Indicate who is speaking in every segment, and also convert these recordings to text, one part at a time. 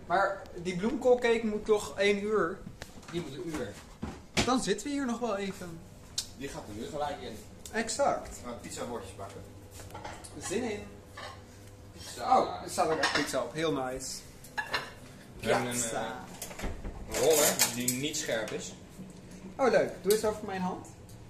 Speaker 1: Maar die bloemkoolcake moet toch 1 uur?
Speaker 2: Die moet een uur.
Speaker 1: Dan zitten we hier nog wel even.
Speaker 2: Die gaat er nu gelijk in.
Speaker 1: Exact.
Speaker 2: We gaan pizzawortjes bakken.
Speaker 1: Zin in.
Speaker 2: Pizza.
Speaker 1: Oh, er staat ook echt pizza op. Heel nice.
Speaker 2: We hebben een roller die niet scherp is.
Speaker 1: Oh leuk. Doe eens over mijn hand.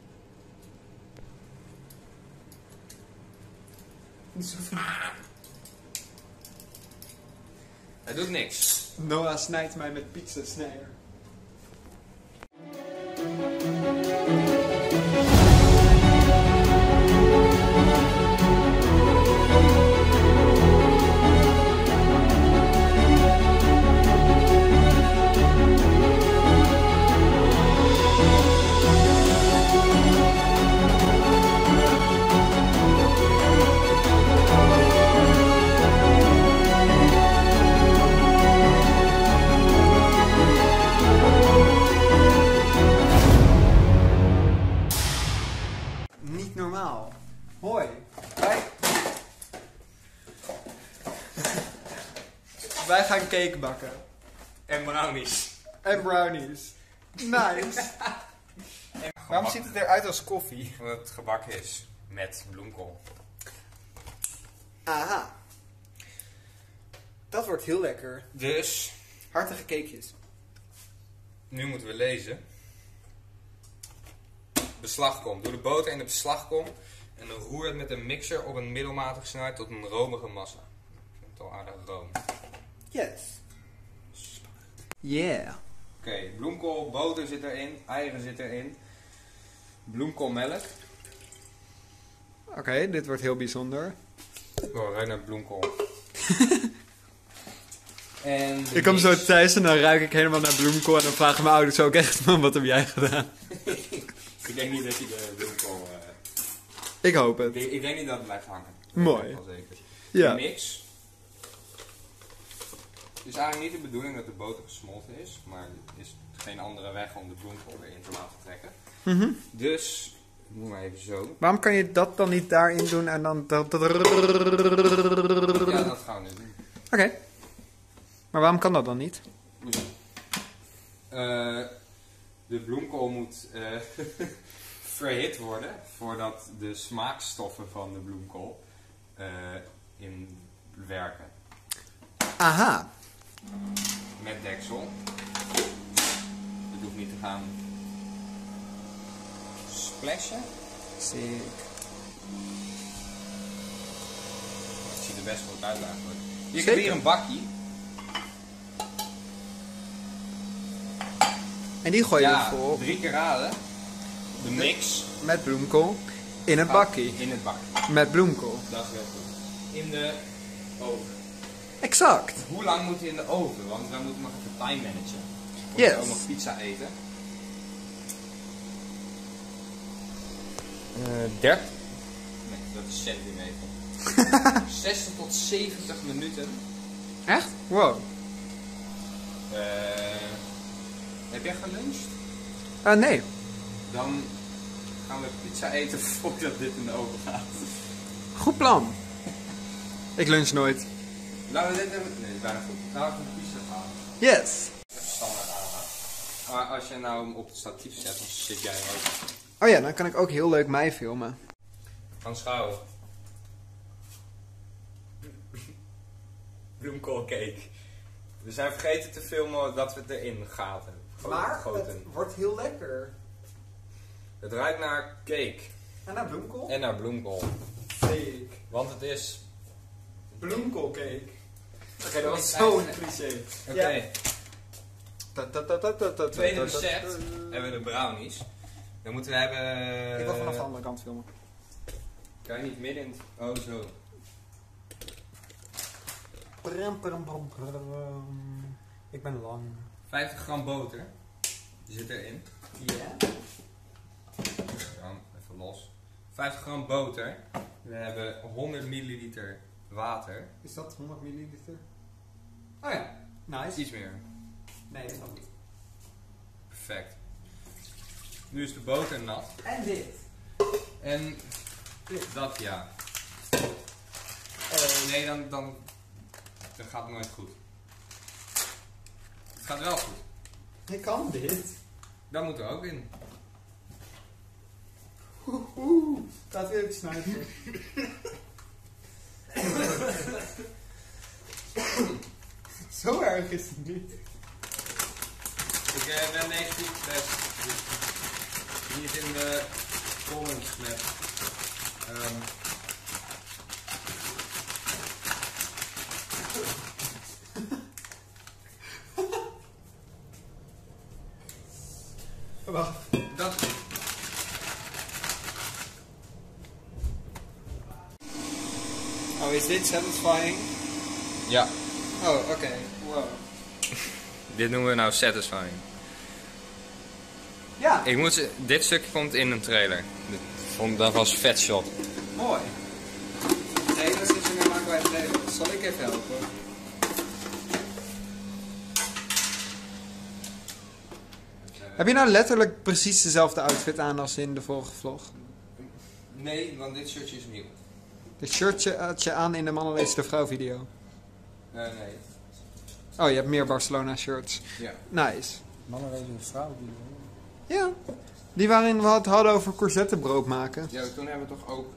Speaker 2: Hij doet niks.
Speaker 1: Noah snijdt mij met pizzasnijder. Niet normaal. Hoi. Wij gaan cake bakken.
Speaker 2: En brownies.
Speaker 1: En brownies. Nice. Waarom ziet het eruit als koffie?
Speaker 2: Omdat het gebakken is met bloemkool.
Speaker 1: Aha. Dat wordt heel lekker.
Speaker 2: Dus,
Speaker 1: Hartige cakejes.
Speaker 2: nu moeten we lezen. Beslagkom. Doe de boter in de beslagkom en dan roer het met een mixer op een middelmatige snelheid tot een romige massa. Ik vind het al aardig room.
Speaker 1: Yes. Yeah.
Speaker 2: Oké, bloemkool, boter zit erin, eieren zit erin, bloemkoolmelk.
Speaker 1: Oké, dit wordt heel bijzonder.
Speaker 2: Oh, ruik naar bloemkool. En
Speaker 1: Ik kom zo thuis en dan ruik ik helemaal naar bloemkool en dan vragen mijn ouders ook echt, man, wat heb jij gedaan?
Speaker 2: Ik denk niet dat je de bloemkool...
Speaker 1: Ik hoop het.
Speaker 2: Ik denk niet dat het blijft hangen.
Speaker 1: Mooi.
Speaker 2: Dat weet ik wel zeker.
Speaker 1: Ja.
Speaker 2: De mix. Het is eigenlijk niet de bedoeling dat de boter gesmolten is, maar er is geen andere weg om de bloemkool erin te laten trekken.
Speaker 1: Mhm.
Speaker 2: Dus, doe maar even zo.
Speaker 1: Waarom kan je dat dan niet daarin doen en dan...
Speaker 2: Ja, dat gaan we nu doen.
Speaker 1: Oké. Maar waarom kan dat dan niet?
Speaker 2: De bloemkool moet verhit worden voordat de smaakstoffen van de bloemkool in werken.
Speaker 1: Aha.
Speaker 2: Met deksel. Het hoeft niet te gaan splashen.
Speaker 1: Sick.
Speaker 2: Het ziet er best goed uit eigenlijk. Ik
Speaker 1: Zeker.
Speaker 2: heb hier een bakje.
Speaker 1: En die gooi je
Speaker 2: Ja,
Speaker 1: vol
Speaker 2: 3 keer raden. De mix
Speaker 1: met bloemkool in het
Speaker 2: gaat
Speaker 1: bakkie.
Speaker 2: in het bakje.
Speaker 1: Met bloemkool.
Speaker 2: Dat is heel goed. In de oven.
Speaker 1: Exact.
Speaker 2: Hoe lang moet hij in de oven? Want wij moeten nog even time managen. We
Speaker 1: Yes.
Speaker 2: moeten ook nog pizza eten. 30. Nee, dat is centimeter. 60 tot 70 minuten.
Speaker 1: Echt? Wow.
Speaker 2: Heb jij geluncht?
Speaker 1: Nee.
Speaker 2: Dan gaan we pizza eten voordat dit in de oven gaat.
Speaker 1: Goed plan. Ik lunch nooit.
Speaker 2: Laten we dit even... Nee, dat is bijna goed. Laten we de pizza halen.
Speaker 1: Yes.
Speaker 2: Standaard aangaan. Maar als je nou hem op het statief zet, dan zit jij er ook.
Speaker 1: Oh ja, dan kan ik ook heel leuk mij filmen.
Speaker 2: Gaan schouwen. Bloemkoolcake. We zijn vergeten te filmen dat we het erin gaten. Goten.
Speaker 1: wordt heel lekker.
Speaker 2: Het ruikt naar cake.
Speaker 1: En naar bloemkool?
Speaker 2: En naar bloemkool.
Speaker 1: Sick.
Speaker 2: Want het is...
Speaker 1: Bloemkoolcake. Oké,
Speaker 2: dat
Speaker 1: was
Speaker 2: was
Speaker 1: zo'n
Speaker 2: zo'n
Speaker 1: cliché.
Speaker 2: Oké.
Speaker 1: Ja.
Speaker 2: Tweede recept hebben we de brownies. Dan moeten we hebben...
Speaker 1: Ik wil vanaf de andere kant filmen.
Speaker 2: Kan je niet midden in het... Oh, zo.
Speaker 1: Ik ben lang.
Speaker 2: 50 gram boter. Die zit erin.
Speaker 1: Ja?
Speaker 2: Dan even los. 50 gram boter. We hebben 100 milliliter water.
Speaker 1: Is dat 100 milliliter? Oh ja, nice.
Speaker 2: Iets meer.
Speaker 1: Nee, dat is nog niet.
Speaker 2: Perfect. Nu is de boter nat.
Speaker 1: En dit.
Speaker 2: En dat ja. Nee, dan gaat het nooit goed. Gaat wel goed.
Speaker 1: Ik kan dit.
Speaker 2: Dat moet er ook in.
Speaker 1: Gaat weer snuiven. Zo erg is het niet.
Speaker 2: Ik ben negatief best. Niet in de comments met.
Speaker 1: Wacht.
Speaker 2: Dat.
Speaker 1: Oh, is dit satisfying?
Speaker 2: Ja.
Speaker 1: Oh, oké. Wow.
Speaker 2: Dit noemen we nou satisfying.
Speaker 1: Ja,
Speaker 2: Dit stukje komt in een trailer. Dat was vet shot.
Speaker 1: mooi. Trailers is er nu maken bij trailers. Zal ik even helpen? Heb je nou letterlijk precies dezelfde outfit aan als in de vorige vlog?
Speaker 2: Nee, want dit shirtje is nieuw.
Speaker 1: Dit shirtje had je aan in de Mannen leest de vrouw video.
Speaker 2: Nee.
Speaker 1: Oh, je hebt meer Barcelona shirts.
Speaker 2: Ja.
Speaker 1: Nice.
Speaker 3: Mannen lezen een vrouw video.
Speaker 1: Ja. Die waarin we het hadden over courgettebrood maken.
Speaker 2: Ja, toen hebben we toch ook.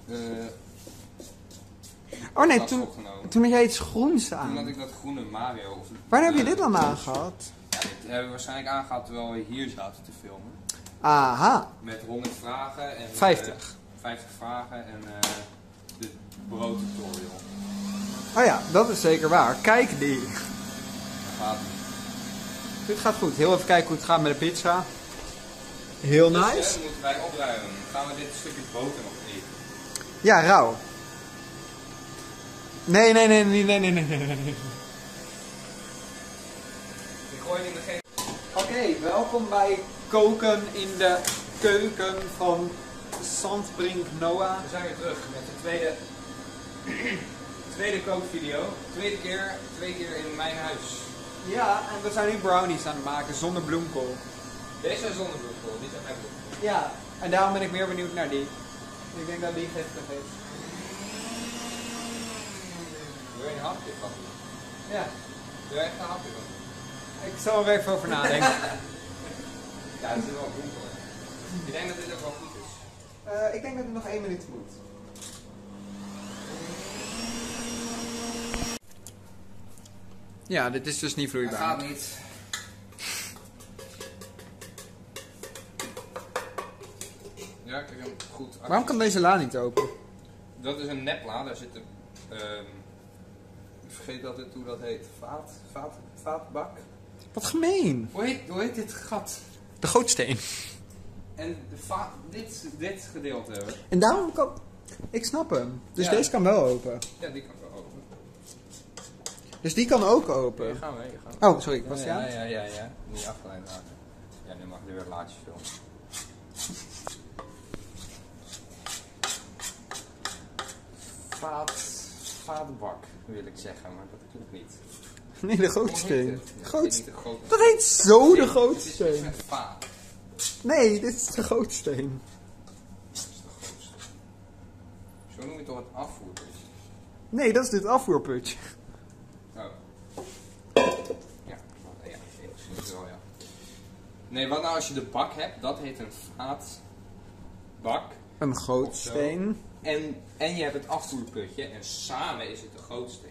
Speaker 1: Oh nee,
Speaker 2: tas opgenomen.
Speaker 1: toen had jij iets groens
Speaker 2: Toen had
Speaker 1: aan.
Speaker 2: ik dat groene Mario.
Speaker 1: Waar heb je dit dan aangehad?
Speaker 2: Ja, dit hebben we waarschijnlijk aangehad terwijl we hier zaten te filmen.
Speaker 1: Aha.
Speaker 2: Met 100 vragen en
Speaker 1: 50.
Speaker 2: 50 vragen en de broodtutorial.
Speaker 1: Oh ja, dat is zeker waar. Kijk die.
Speaker 2: Dat gaat
Speaker 1: Dit gaat goed. Heel even kijken hoe het gaat met de pizza. Heel
Speaker 2: dus,
Speaker 1: nice.
Speaker 2: dan moeten wij opruimen. Gaan we dit stukje boter nog eten?
Speaker 1: Ja, rauw. Nee.
Speaker 2: Ik gooi het in de geen.
Speaker 1: Oké, welkom bij Koken in de Keuken van Sandbrink Noah.
Speaker 2: We zijn weer terug met de tweede kookvideo. Twee keer in mijn huis.
Speaker 1: Ja, en we zijn nu brownies aan het maken zonder bloemkool.
Speaker 2: Deze zijn zonder bloemkool, die zijn met bloemkool.
Speaker 1: Ja, en daarom ben ik meer benieuwd naar die. Ik denk dat die giftig is.
Speaker 2: Wil je een hapje van?
Speaker 1: Ja,
Speaker 2: Wil je echt een hapje van?
Speaker 1: ik zal er even over nadenken.
Speaker 2: Ja, er zit wel bloemkool in. Ik denk dat dit ook wel goed is.
Speaker 1: Ik denk dat het nog 1 minuut moet. Ja, dit is dus niet
Speaker 2: Dat
Speaker 1: vloeibaar.
Speaker 2: gaat niet. Ja, ik heb hem goed.
Speaker 1: Waarom kan deze la niet open?
Speaker 2: Dat is een nepla, daar zit een. Ik vergeet altijd hoe dat heet. Vaatbak.
Speaker 1: Wat gemeen.
Speaker 2: Hoe heet dit gat?
Speaker 1: De gootsteen.
Speaker 2: En dit gedeelte.
Speaker 1: En daarom kan... Ik snap hem. Dus
Speaker 2: Ja.
Speaker 1: deze kan wel open.
Speaker 2: Ja, die kan wel open.
Speaker 1: Dus die kan ook open.
Speaker 2: Hier gaan we.
Speaker 1: Oh, sorry. Was die aan?
Speaker 2: Ja. Niet afgeleid raken. Ja, nu mag je weer laatjes filmen. Vaatbak wil ik zeggen, maar dat klopt niet.
Speaker 1: Nee, de gootsteen.
Speaker 2: Hoe heet het? Ja,
Speaker 1: Gootsteen.
Speaker 2: niet de grote-
Speaker 1: Dat heet zo de
Speaker 2: Nee,
Speaker 1: gootsteen.
Speaker 2: Het is met vaat.
Speaker 1: Nee, dit is de gootsteen.
Speaker 2: Dat is de grootste. Zo noem je toch het afvoerputje?
Speaker 1: Nee, dat is dit afvoerputje.
Speaker 2: Oh. Ja, enigszins wel, ja. Nee, wat nou als je de bak hebt, dat heet een vaatbak.
Speaker 1: Een gootsteen.
Speaker 2: En je hebt het afvoerputje en samen is het de gootsteen.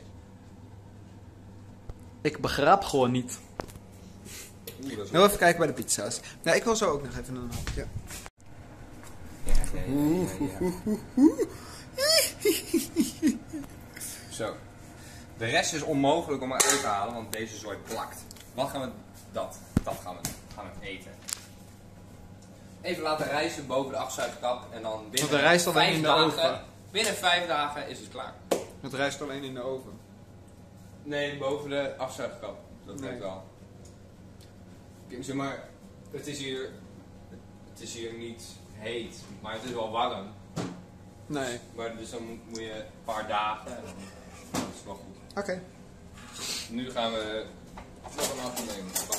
Speaker 1: Ik begrijp gewoon niet.
Speaker 2: Oeh, dat is
Speaker 1: Heel even kijken bij de pizza's. Ja, ik wil zo ook nog even een hapje.
Speaker 2: Ja. Zo. De rest is onmogelijk om eruit te halen, want deze zooi plakt. Wat gaan we... Dat gaan we eten. Even laten rijzen boven de afzuigkap en dan binnen
Speaker 1: Want de rijst alleen
Speaker 2: 5
Speaker 1: in de
Speaker 2: dagen...
Speaker 1: oven.
Speaker 2: Binnen 5 dagen is het klaar.
Speaker 1: Het rijst alleen in de oven.
Speaker 2: Nee, boven de afzuigkap. Dat
Speaker 1: Nee.
Speaker 2: werkt wel. Kijk, zeg maar, het is hier niet heet, maar het is wel warm.
Speaker 1: Nee.
Speaker 2: Maar dus dan moet je een paar dagen en dat is wel goed.
Speaker 1: Oké.
Speaker 2: Nu gaan we nog een afnemen van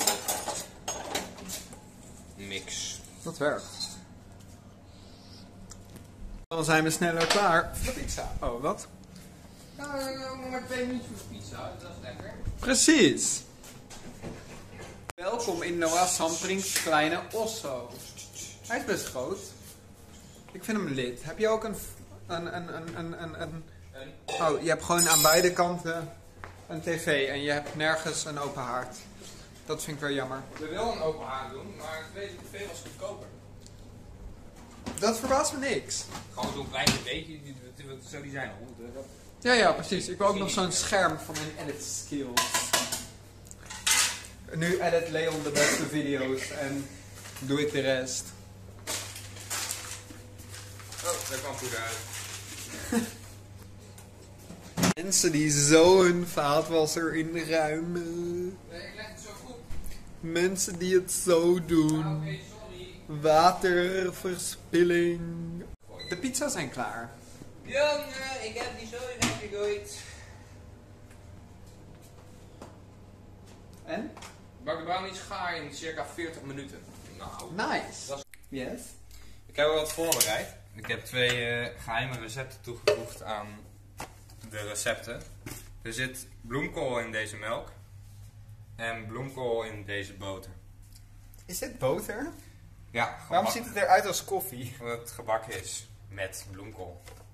Speaker 2: de mix.
Speaker 1: Dat werkt. Dan zijn we sneller klaar voor de pizza. Oh, wat?
Speaker 2: Nou, nog maar 2 minuutjes voor de pizza, dat is lekker.
Speaker 1: Precies. welkom in Noah Sandbrink's kleine osso. Hij is best groot. Ik vind hem lid. Heb je ook een... Oh, je hebt gewoon aan beide kanten een tv en je hebt nergens een open haard. Dat vind ik wel jammer.
Speaker 2: We willen een open haard doen, maar de tv was goedkoper.
Speaker 1: Dat verbaast me niks.
Speaker 2: Gewoon zo'n klein beetje, wat zou die zijn? 100 euro?
Speaker 1: Ja, precies. Ik wil ook nog zo'n scherm voor mijn edit skills. Nu edit Leon de beste video's en doe ik de rest.
Speaker 2: Oh, daar kwam goed uit.
Speaker 1: Mensen die zo hun vaatwasser inruimen.
Speaker 2: Nee, ik leg het zo goed.
Speaker 1: Mensen die het zo doen.
Speaker 2: Oké, sorry.
Speaker 1: Waterverspilling. De pizza's zijn klaar.
Speaker 2: Jongen, ik heb die zo weggegooid.
Speaker 1: En?
Speaker 2: Bak de brownies gaar in circa 40 minuten. Nou,
Speaker 1: Nice.
Speaker 2: dat
Speaker 1: Yes.
Speaker 2: ik heb wel wat voorbereid. Ik heb 2 geheime recepten toegevoegd aan de recepten. Er zit bloemkool in deze melk. En bloemkool in deze boter.
Speaker 1: Is dit boter?
Speaker 2: Ja,
Speaker 1: Waarom ziet het eruit als koffie?
Speaker 2: Omdat het gebakken is met bloemkool.